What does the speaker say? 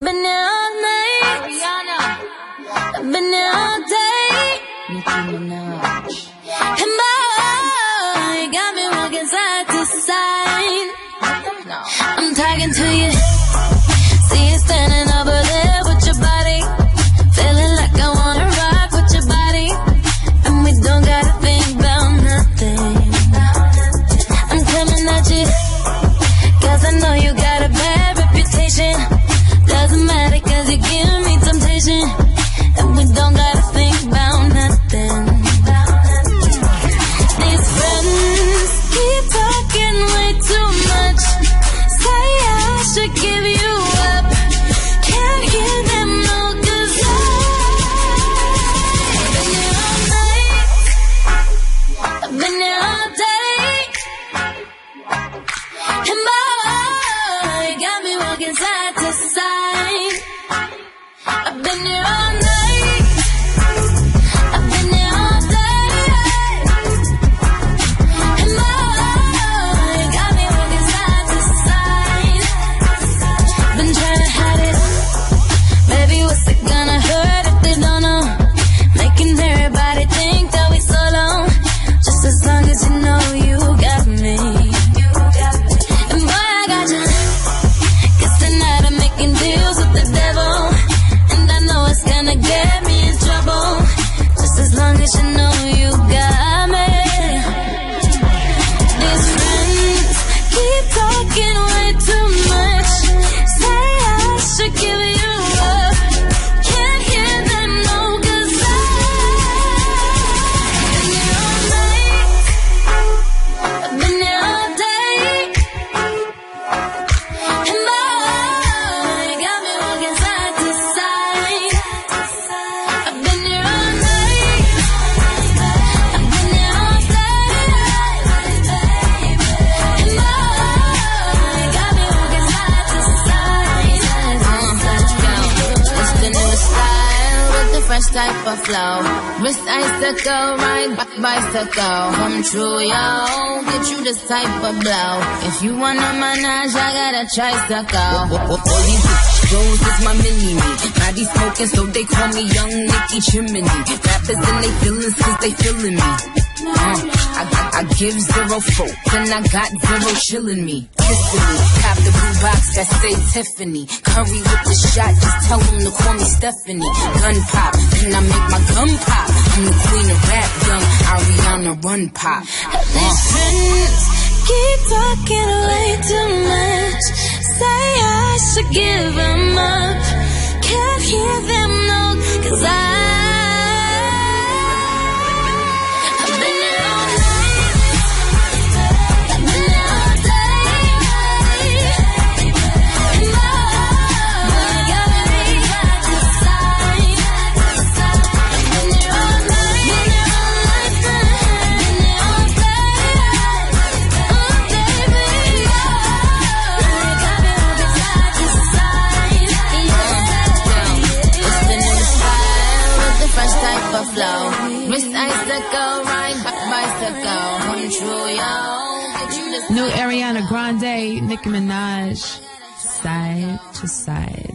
Been there all night. Rihanna. I've been there all day. Nicki Minaj. And boy, you got me walking side to side. No. I'm talking to you. See you standing over there with your body. Feeling like I wanna rock with your body. And we don't gotta think about nothing. I'm coming at you, 'cause I know you got a bad reputation. Doesn't matter 'cause you give me temptation. And we don't gotta think about nothing. These friends keep talking way too much. Say I should give you up. Can't hear them no, 'cause I've been there all night. I've been there all day. And boy, you got me walking side to side. I've been there all night. I've been there all day. And boy, you got me walking side to side. Been trying to hide it. Baby, what's it gonna hurt if they don't know? Making everybody think that we solo. Just as long as you know you got me. And boy, I got you. 'Cause tonight I'm making deals with the devil. And I know it's gonna get me in trouble. Just as long as you know you got me. These friends keep talking way too much. Say I should give you up. Can't hear them no, 'cause I've been there all night. I've been there all day. And boy, you got me walking side to side. I've been there all night. I've been there all day. And boy, you got me walking side to side. It's the new style with the fresh type of flow. Wrist icicle, ride bicycle. Come true, yo. Get you this type of blow. If you wanna manage, I got a tricycle. All these bitches is my mini-me. Body smoking, so they call me Young Nicki Chimney. Rappers and they feelings 'cause they feeling me. I give 0 folk, and I got 0 chillin' me. Kissing me, cop the blue box that say Tiffany. Curry with the shot, just tell them to call me Stephanie. Gun pop, then I make my gun pop. I'm the queen of rap, young Ariana Run Pop. These friends keep talking way too much. Say I should give them up. Can't hear them no, 'cause I've been there all night. I've been there all day. And boy, you got me side to side. I've been there all night. I've been there all day. Oh, baby, you got me walking side to side. It's the new style with the fresh type of flow. Wrist icicle, ride bicycle. Come true, yo. Get you this New Ariana Grande, Nicki Minaj, Side to Side.